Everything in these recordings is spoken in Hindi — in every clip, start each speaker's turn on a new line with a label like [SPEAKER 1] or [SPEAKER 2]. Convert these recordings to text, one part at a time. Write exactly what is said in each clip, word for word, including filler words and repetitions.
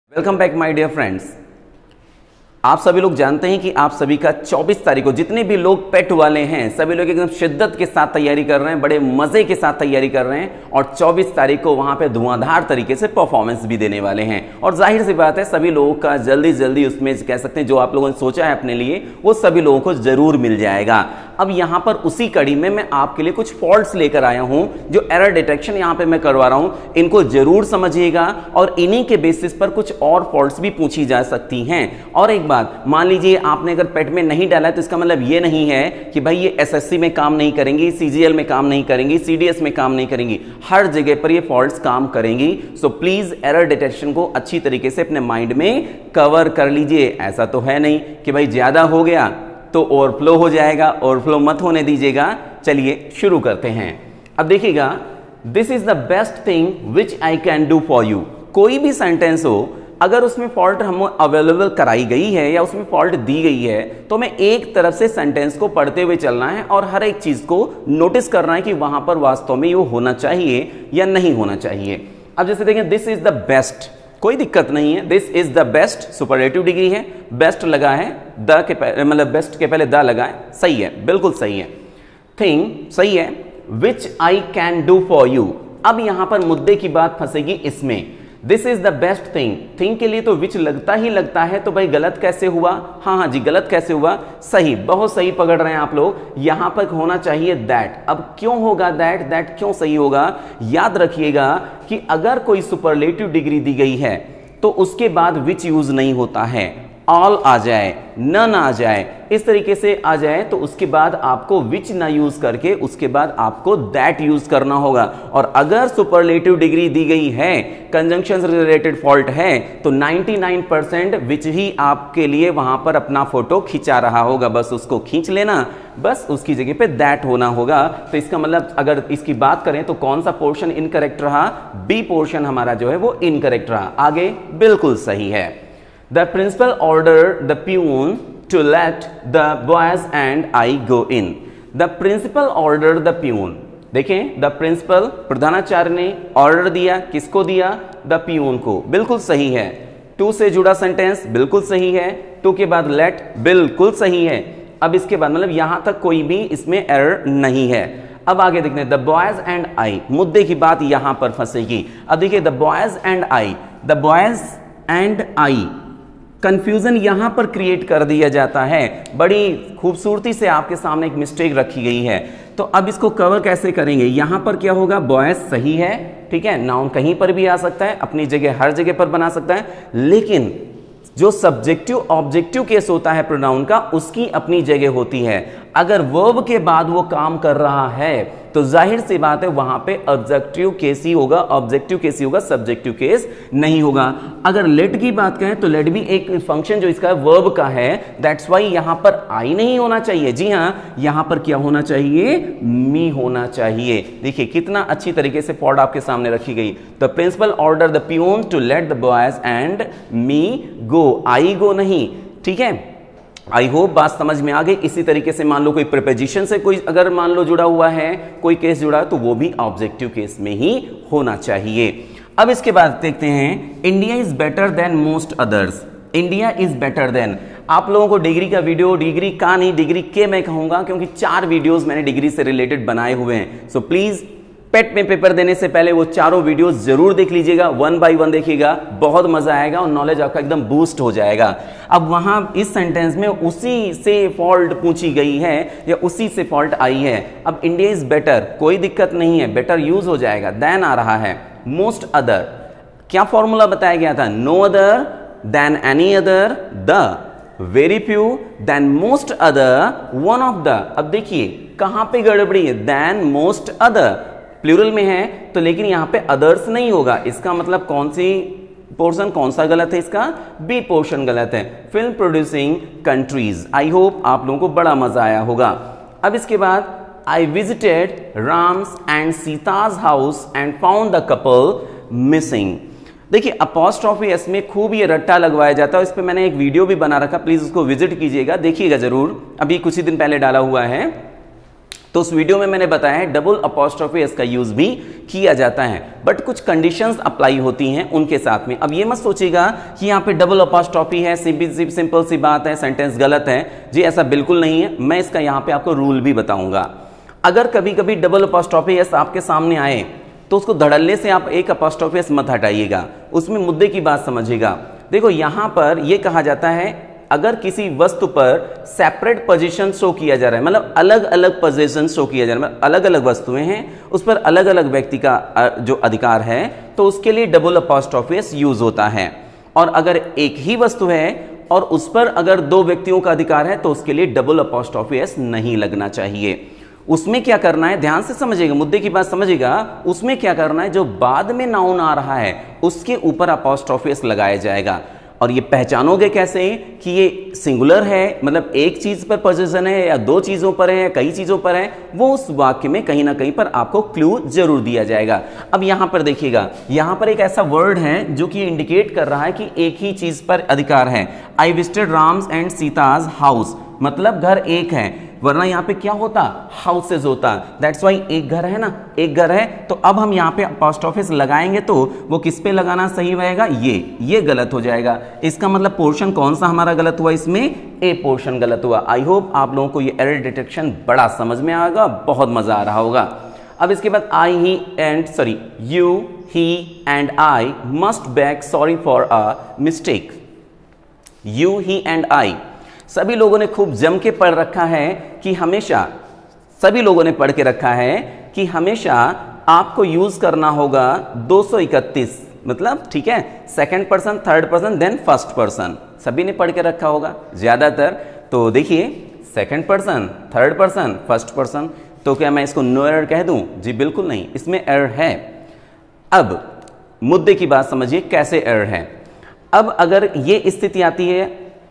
[SPEAKER 1] Welcome back my dear friends. आप सभी लोग जानते हैं कि आप सभी का चौबीस तारीख को जितने भी लोग पेट वाले हैं सभी लोग एकदम शिद्दत के साथ तैयारी कर रहे हैं, बड़े मजे के साथ तैयारी कर रहे हैं और चौबीस तारीख को वहां पे धुआंधार तरीके से परफॉर्मेंस भी देने वाले हैं। और जाहिर सी बात है सभी लोगों का जल्दी जल्दी उसमें कह सकते हैं जो आप लोगों ने सोचा है अपने लिए वो सभी लोगों को जरूर मिल जाएगा। अब यहां पर उसी कड़ी में मैं आपके लिए कुछ फॉल्ट्स लेकर आया हूं, जो एरर डिटेक्शन यहां पे मैं करवा रहा हूं, इनको जरूर समझिएगा और इन्हीं के बेसिस पर कुछ और फॉल्ट्स भी पूछी जा सकती हैं। और एक बात मान लीजिए आपने अगर पेट में नहीं डाला है तो इसका मतलब ये नहीं है कि भाई ये एसएससी में काम नहीं करेंगी, सीजीएल में काम नहीं करेंगी, सीडीएस में काम नहीं करेंगी, हर जगह पर ये फॉल्ट्स काम करेंगी। सो प्लीज एरर डिटेक्शन को अच्छी तरीके से अपने माइंड में कवर कर लीजिए। ऐसा तो है नहीं कि भाई ज्यादा हो गया तो ओवरफ्लो हो जाएगा, ओवरफ्लो मत होने दीजिएगा। चलिए शुरू करते हैं। अब देखिएगा, this is the best thing which I can do for you. कोई भी सेंटेंस हो अगर उसमें फॉल्ट हम अवेलेबल कराई गई है या उसमें फॉल्ट दी गई है तो हमें एक तरफ से सेंटेंस को पढ़ते हुए चलना है और हर एक चीज को नोटिस करना है कि वहां पर वास्तव में ये होना चाहिए या नहीं होना चाहिए। अब जैसे देखें, दिस इज द बेस्ट, कोई दिक्कत नहीं है, this is the best superlative degree है, बेस्ट लगा है, द के मतलब बेस्ट के पहले द लगा है, सही है, बिल्कुल सही है। थिंग सही है, which I can do for you. अब यहां पर मुद्दे की बात फंसेगी इसमें, this is the best thing, thing के लिए तो विच लगता ही लगता है, तो भाई गलत कैसे हुआ? हाँ हाँ जी, गलत कैसे हुआ? सही, बहुत सही पकड़ रहे हैं आप लोग। यहां पर होना चाहिए दैट। अब क्यों होगा दैट? दैट क्यों सही होगा? याद रखिएगा कि अगर कोई सुपरलेटिव डिग्री दी गई है तो उसके बाद विच यूज नहीं होता है, ऑल आ जाए, नन आ जाए, इस तरीके से आ जाए तो उसके बाद आपको विच ना यूज करके उसके बाद आपको दैट यूज करना होगा। और अगर सुपरलेटिव डिग्री दी गई है, कंजंक्शन रिलेटेड फॉल्ट है, तो निन्यानवे परसेंट विच ही आपके लिए वहां पर अपना फोटो खिंचा रहा होगा। बस उसको खींच लेना, बस उसकी जगह पे दैट होना होगा। तो इसका मतलब अगर इसकी बात करें तो कौन सा पोर्शन इनकरेक्ट रहा? बी पोर्शन हमारा जो है वो इनकरेक्ट रहा। आगे बिल्कुल सही है। The principal ordered the peon to let the boys and I go in. The principal ordered the peon. देखें, the principal प्रधानाचार्य ने ऑर्डर दिया, किसको दिया? the peon को, बिल्कुल सही है। to से जुड़ा सेंटेंस बिल्कुल सही है, to के बाद let बिल्कुल सही है। अब इसके बाद मतलब यहां तक कोई भी इसमें एरर नहीं है। अब आगे देखते हैं, द बॉयज एंड आई, मुद्दे की बात यहां पर फंसेगी। अब देखिए, the boys and I, the boys and I, confusion यहां पर क्रिएट कर दिया जाता है। बड़ी खूबसूरती से आपके सामने एक मिस्टेक रखी गई है, तो अब इसको कवर कैसे करेंगे? यहां पर क्या होगा? बॉयज सही है, ठीक है, नाउन कहीं पर भी आ सकता है, अपनी जगह हर जगह पर बना सकता है, लेकिन जो सब्जेक्टिव ऑब्जेक्टिव केस होता है प्रोनाउन का, उसकी अपनी जगह होती है। अगर वर्ब के बाद वो काम कर रहा है तो जाहिर सी बात है वहां पे ऑब्जेक्टिव केस ही होगा, ऑब्जेक्टिव केस ही होगा, सब्जेक्टिव केस नहीं होगा। अगर लेट की बात करें तो लेट भी एक फंक्शन जो इसका वर्ब का है, दैट्स वाई यहां पर आई नहीं होना चाहिए। जी हां, यहां पर क्या होना चाहिए? मी होना चाहिए। देखिए कितना अच्छी तरीके से फॉल्ट आपके सामने रखी गई। The principal order the peon to let the boys and me go, I go नहीं, ठीक है। आई होप बात समझ में आ गई। इसी तरीके से मान लो कोई प्रीपोजिशन से कोई अगर मान लो जुड़ा हुआ है, कोई केस जुड़ा है, तो वो भी ऑब्जेक्टिव केस में ही होना चाहिए। अब इसके बाद देखते हैं, India is better than most others. India is better than, आप लोगों को डिग्री का वीडियो, डिग्री का नहीं डिग्री के मैं कहूंगा, क्योंकि चार वीडियोस मैंने डिग्री से रिलेटेड बनाए हुए हैं। सो प्लीज पेट में पेपर देने से पहले वो चारों वीडियोस जरूर देख लीजिएगा, वन बाय वन देखिएगा, बहुत मजा आएगा और नॉलेज आपका एकदम बूस्ट हो जाएगा। अब वहां इस सेंटेंस में उसी से फॉल्ट पूछी गई है या उसी से फॉल्ट आई है। अब इंडिया इज बेटर, कोई दिक्कत नहीं है, बेटर यूज हो जाएगा, देन आ रहा है। मोस्ट अदर, क्या फॉर्मूला बताया गया था? No other than any other, the very few than most other, one of the. अब देखिए कहां पे गड़बड़ी है? देन मोस्ट अदर प्लूरल में है तो, लेकिन यहां पे अदर्स नहीं होगा। इसका मतलब कौन सी पोर्शन, कौन सा गलत है? इसका बी पोर्शन गलत है। Film producing countries. I hope आप लोगों को बड़ा मजा आया होगा। अब इसके बाद, I visited Ram's and Sita's house and found the couple missing. देखिए अपॉस्ट्रोफी एस में खूब ये रट्टा लगवाया जाता है, इस पे मैंने एक वीडियो भी बना रखा, प्लीज उसको विजिट कीजिएगा, देखिएगा जरूर, अभी कुछ ही दिन पहले डाला हुआ है। तो उस वीडियो में मैंने बताया है डबल अपॉस्ट्रोफी एस का यूज भी किया जाता है, बट कुछ कंडीशंस अप्लाई होती हैं उनके साथ में। अब ये मत सोचिएगा कि यहाँ पे डबल अपॉस्ट्रोफी है, सिंपल सी बात है, सेंटेंस गलत है जी, ऐसा बिल्कुल नहीं है। मैं इसका यहाँ पे आपको रूल भी बताऊंगा। अगर कभी कभी डबल अपॉस्ट्रोफी एस आपके सामने आए तो उसको धड़ल्ले से आप एक अपॉस्ट्रोफी एस मत हटाइएगा, उसमें मुद्दे की बात समझिएगा। देखो यहाँ पर यह कहा जाता है अगर किसी वस्तु पर सेपरेट पोजीशन शो किया जा रहा है, मतलब अलग अलग पोजीशन शो किया जा रहा है, मतलब अलग अलग वस्तुएं हैं, उस पर अलग अलग व्यक्ति का जो अधिकार है, तो उसके लिए डबल अपॉस्ट्रोफी एस यूज होता है। और अगर एक ही वस्तु है और उस पर अगर दो व्यक्तियों का अधिकार है तो उसके लिए डबल अपॉस्ट्रोफी एस नहीं लगना चाहिए। उसमें क्या करना है, ध्यान से समझिएगा, मुद्दे की बात समझिएगा। उसमें क्या करना है, जो बाद में नाउन आ रहा है उसके ऊपर अपॉस्ट्रोफी एस लगाया जाएगा। और ये पहचानोगे कैसे कि ये सिंगुलर है, मतलब एक चीज पर पोजीशन है या दो चीजों पर है या कई चीजों पर है, वो उस वाक्य में कहीं ना कहीं पर आपको क्लू जरूर दिया जाएगा। अब यहां पर देखिएगा, यहां पर एक ऐसा वर्ड है जो कि इंडिकेट कर रहा है कि एक ही चीज पर अधिकार है। I visited Ram's and Sita's house, मतलब घर एक है, वरना यहाँ पे क्या होता, हाउसेज होता। दैट्स वाई एक घर है ना, एक घर है। तो अब हम यहाँ पे अपॉस्ट्रोफी एस लगाएंगे तो वो किस पे लगाना सही रहेगा, ये ये गलत हो जाएगा। इसका मतलब पोर्शन कौन सा हमारा गलत हुआ, इसमें ए पोर्शन गलत हुआ। आई होप आप लोगों को ये एरर डिटेक्शन बड़ा समझ में आएगा, बहुत मजा आ रहा होगा। अब इसके बाद I he and sorry you he and I must back sorry for a mistake. You he and I, सभी लोगों ने खूब जम के पढ़ रखा है कि हमेशा, सभी लोगों ने पढ़ के रखा है कि हमेशा आपको यूज करना होगा दो सौ इकतीस, मतलब ठीक है, second person, third person, then first person, सभी ने पढ़ के रखा होगा ज्यादातर। तो देखिए second person, third person, first person, तो क्या मैं इसको नो एरर कह दूं? जी बिल्कुल नहीं, इसमें एरर है। अब मुद्दे की बात समझिए कैसे एरर है। अब अगर ये स्थिति आती है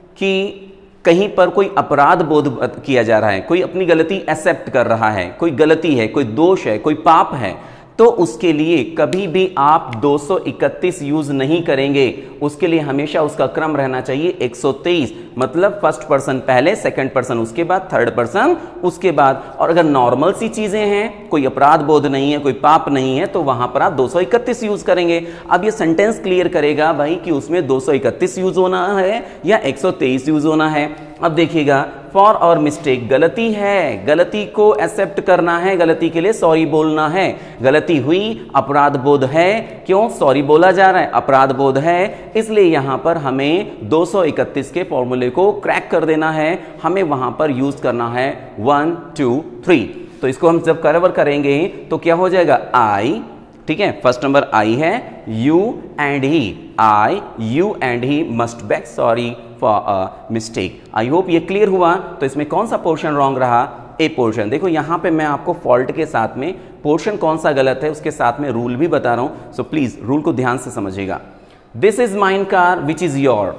[SPEAKER 1] कि कहीं पर कोई अपराध बोध किया जा रहा है, कोई अपनी गलती एक्सेप्ट कर रहा है, कोई गलती है, कोई दोष है, कोई पाप है, तो उसके लिए कभी भी आप दो सौ इकतीस यूज नहीं करेंगे। उसके लिए हमेशा उसका क्रम रहना चाहिए एक सौ तेईस, मतलब फर्स्ट पर्सन पहले, सेकंड पर्सन उसके बाद, थर्ड पर्सन उसके बाद। और अगर नॉर्मल सी चीजें हैं, कोई अपराध बोध नहीं है, कोई पाप नहीं है, तो वहां पर आप दो सौ इकतीस यूज करेंगे। अब ये सेंटेंस क्लियर करेगा भाई कि उसमें दो सौ इकतीस यूज होना है या एक सौ तेईस यूज होना है। अब देखिएगा, फॉर और मिस्टेक, गलती है, गलती को एक्सेप्ट करना है, गलती के लिए सॉरी बोलना है। गलती हुई, अपराध बोध है, क्यों सॉरी बोला जा रहा है, अपराध बोध है, इसलिए यहां पर हमें दो सौ इकतीस के फॉर्मूले को क्रैक कर देना है। हमें वहां पर यूज करना है वन टू थ्री। तो इसको हम जब कवर करेंगे तो क्या हो जाएगा, आई, ठीक है, फर्स्ट नंबर आई है, you and he, I you and he must back sorry for a mistake. I hope ये क्लियर हुआ। तो इसमें कौन सा पोर्शन रॉन्ग रहा, ए पोर्शन। देखो यहां पे मैं आपको फॉल्ट के साथ में पोर्शन कौन सा गलत है उसके साथ में रूल भी बता रहा हूं, सो प्लीज रूल को ध्यान से समझिएगा। This is mine car which is your,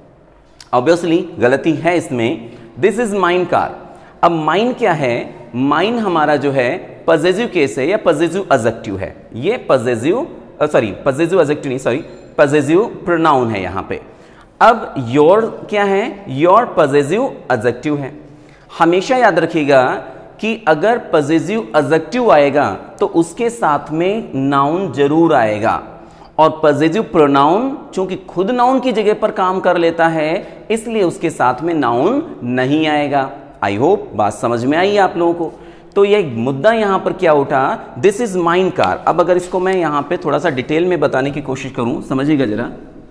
[SPEAKER 1] obviously गलती है इसमें, दिस इज माइन कार। अब माइन क्या है, माइन हमारा जो है पजेसिव केस है या पजेसिव एडजेक्टिव है। ये पजेसिव सॉरी पजेसिव एडजेक्टिव नहीं सॉरी पजेसिव प्रोनाउन है यहां पे। अब योर क्या है, योर पजेसिव एडजेक्टिव है। हमेशा याद रखिएगा कि अगर पजेसिव एडजेक्टिव आएगा तो उसके साथ में नाउन जरूर आएगा, और पजेसिव प्रोनाउन चूंकि खुद नाउन की जगह पर काम कर लेता है इसलिए उसके साथ में नाउन नहीं आएगा। आई होप बात समझ में आई आप लोगों को। तो ये मुद्दा यहां पर क्या उठा, दिस इज माइन कार। अब अगर इसको मैं यहां पे थोड़ा सा डिटेल में बताने की कोशिश करूं, समझिएगा जरा,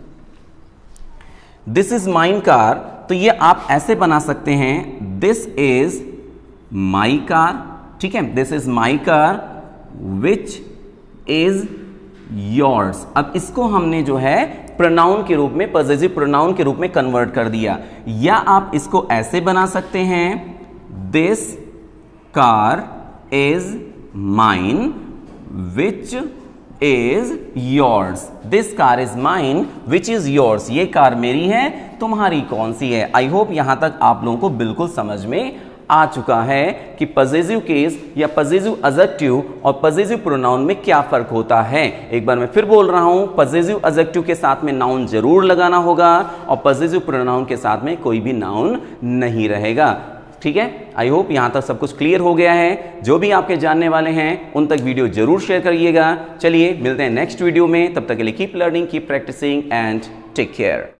[SPEAKER 1] दिस इज माइन कार, तो ये आप ऐसे बना सकते हैं, दिस इज माई कार, ठीक है, this is my car which is yours. अब इसको हमने जो है प्रोनाउन के रूप में, पॉजिटिव प्रोनाउन के रूप में कन्वर्ट कर दिया। या आप इसको ऐसे बना सकते हैं, this car is mine which is yours. This car is mine which is yours. ये कार मेरी है, तुम्हारी कौन सी है। आई होप यहां तक आप लोगों को बिल्कुल समझ में आ चुका है कि पॉजिटिव केस या पॉजिटिव एडजेक्टिव और पॉजिटिव प्रोनाउन में क्या फर्क होता है। एक बार मैं फिर बोल रहा हूं, पॉजिटिव एडजेक्टिव के साथ में नाउन जरूर लगाना होगा और पॉजिटिव प्रोनाउन के साथ में कोई भी नाउन नहीं रहेगा। ठीक है, आई होप यहां तक सब कुछ क्लियर हो गया है। जो भी आपके जानने वाले हैं उन तक वीडियो जरूर शेयर करिएगा। चलिए मिलते हैं नेक्स्ट वीडियो में, तब तक के लिए keep learning, keep practising and take care.